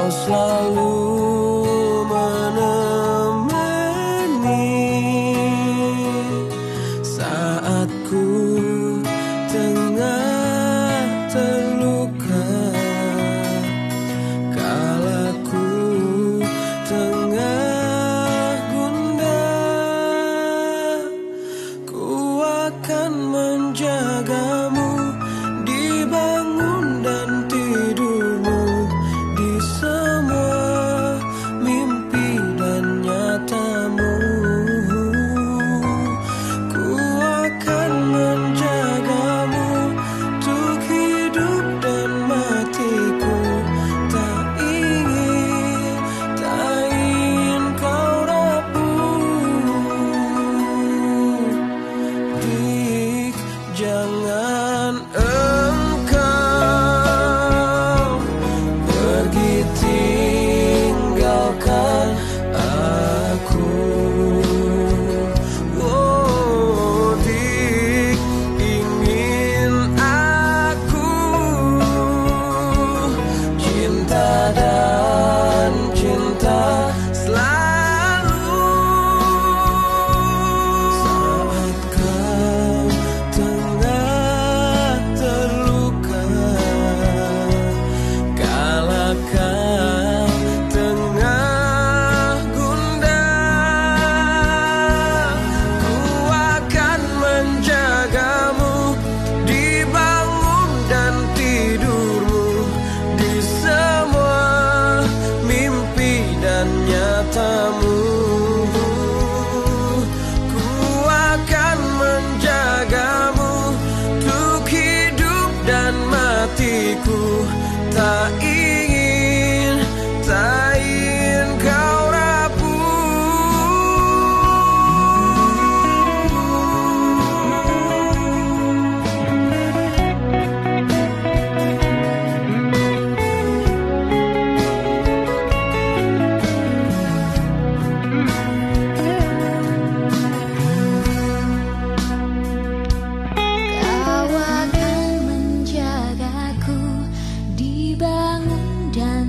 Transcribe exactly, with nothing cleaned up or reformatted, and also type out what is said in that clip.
Kau selalu menemani saat ku tengah terluka, kala ku tengah gundah. Ku akan menjagamu di bangun dan tidurmu, di semua mimpi dan nyatamu. Ku akan menjagamu untuk hidup dan matiku. Tak ingin, tak ingin kau rapuh. Dik, jangan engkau pergi tinggalkan aku. Oh, Dik, ingin aku cinta dan cinta selalu. Saat kau tengah terluka, kala kau tengah gundah. Ku akan menjagamu di bangun dan tidurmu, di semua mimpi dan nyatamu. Ku akan menjagamu untuk hidup dan matiku. Tak ingin, tak ingin kau Kau akan menjagaku di bangun dan